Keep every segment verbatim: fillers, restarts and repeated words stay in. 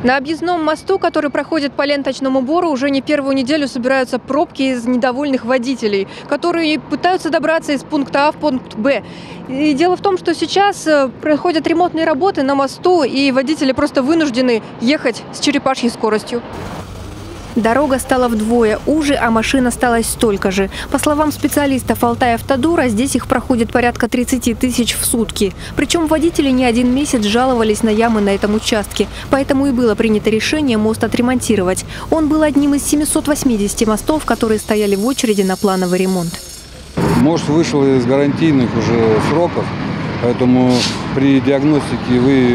На объездном мосту, который проходит по ленточному бору, уже не первую неделю собираются пробки из недовольных водителей, которые пытаются добраться из пункта А в пункт Б. И дело в том, что сейчас проходят ремонтные работы на мосту, и водители просто вынуждены ехать с черепашьей скоростью. Дорога стала вдвое уже, а машин осталось столько же. По словам специалистов Алтайавтодора, здесь их проходит порядка тридцати тысяч в сутки. Причем водители не один месяц жаловались на ямы на этом участке. Поэтому и было принято решение мост отремонтировать. Он был одним из семисот восьмидесяти мостов, которые стояли в очереди на плановый ремонт. Мост вышел из гарантийных уже сроков, поэтому при диагностике выявились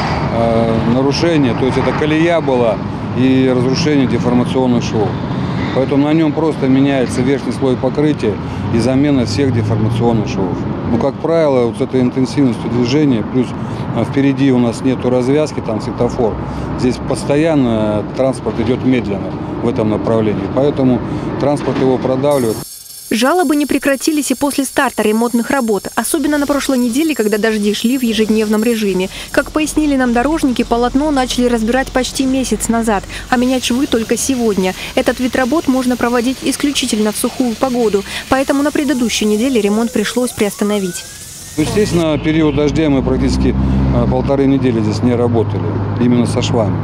э, нарушения. То есть это колея была и разрушение деформационных швов. Поэтому на нем просто меняется верхний слой покрытия и замена всех деформационных швов. Ну, как правило, вот с этой интенсивностью движения, плюс впереди у нас нету развязки, там светофор, здесь постоянно транспорт идет медленно в этом направлении, поэтому транспорт его продавливает. Жалобы не прекратились и после старта ремонтных работ, особенно на прошлой неделе, когда дожди шли в ежедневном режиме. Как пояснили нам дорожники, полотно начали разбирать почти месяц назад, а менять швы только сегодня. Этот вид работ можно проводить исключительно в сухую погоду, поэтому на предыдущей неделе ремонт пришлось приостановить. Естественно, период дождя мы практически полторы недели здесь не работали, именно со швами.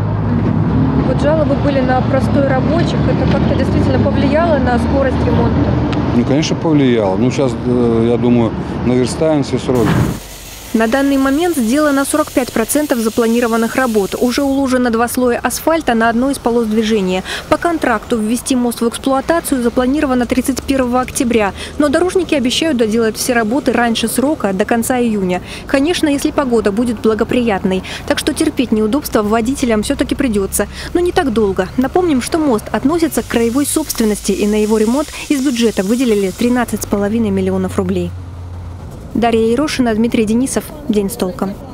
Вот жалобы были на простой рабочих, это как-то действительно повлияло на скорость ремонта? Ну, конечно, повлияло. Ну, сейчас, я думаю, наверстаем все сроки. На данный момент сделано сорок пять процентов запланированных работ. Уже уложено два слоя асфальта на одной из полос движения. По контракту ввести мост в эксплуатацию запланировано тридцать первого октября. Но дорожники обещают доделать все работы раньше срока, до конца июня. Конечно, если погода будет благоприятной. Так что терпеть неудобства водителям все-таки придется. Но не так долго. Напомним, что мост относится к краевой собственности, и на его ремонт из бюджета выделили тринадцать с половиной миллионов рублей. Дарья Ерошина, Дмитрий Денисов. День с толком.